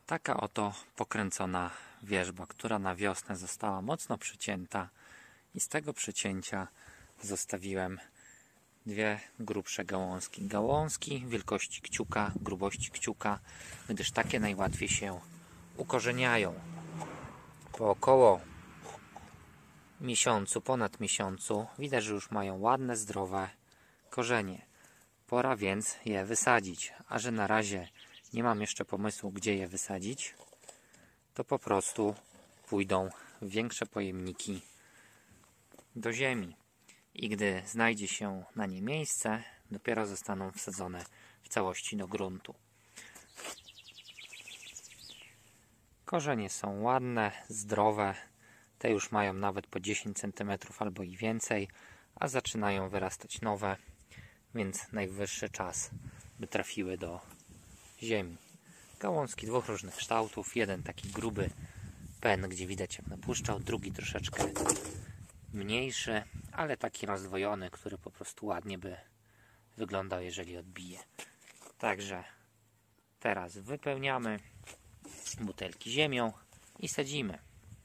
Taka oto pokręcona wierzba, która na wiosnę została mocno przycięta i z tego przycięcia zostawiłem dwie grubsze gałązki. Gałązki wielkości kciuka, grubości kciuka, gdyż takie najłatwiej się ukorzeniają. Po około miesiącu, ponad miesiącu widać, że już mają ładne, zdrowe korzenie. Pora więc je wysadzić, a że na razie nie mam jeszcze pomysłu, gdzie je wysadzić, to po prostu pójdą w większe pojemniki do ziemi. I gdy znajdzie się na nie miejsce, dopiero zostaną wsadzone w całości do gruntu. Korzenie są ładne, zdrowe. Te już mają nawet po 10 cm albo i więcej, a zaczynają wyrastać nowe, więc najwyższy czas, by trafiły do ziemi. Gałązki dwóch różnych kształtów. Jeden taki gruby pen, gdzie widać jak napuszczał, drugi troszeczkę mniejszy, ale taki rozdwojony, który po prostu ładnie by wyglądał, jeżeli odbije. Także teraz wypełniamy butelki ziemią i sadzimy.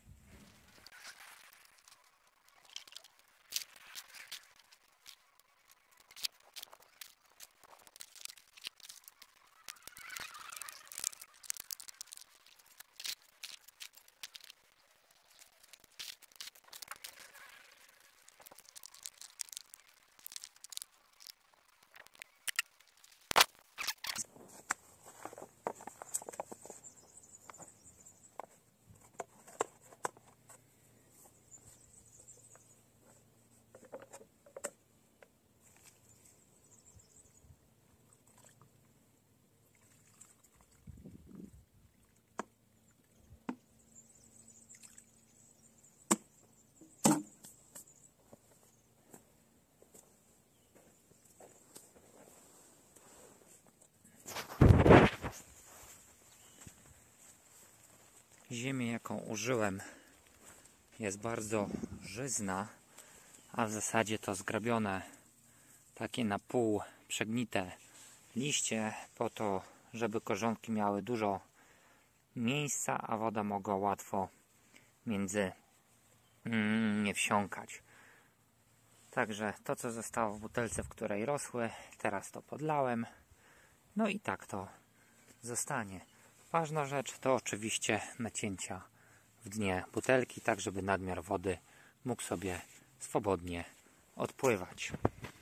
Ziemię, jaką użyłem, jest bardzo żyzna, a w zasadzie to zgrabione takie na pół przegnite liście po to, żeby korzonki miały dużo miejsca, a woda mogła łatwo między nie wsiąkać. Także to, co zostało w butelce, w której rosły, teraz to podlałem. No i tak to zostanie. Ważna rzecz to oczywiście nacięcia w dnie butelki, tak żeby nadmiar wody mógł sobie swobodnie odpływać.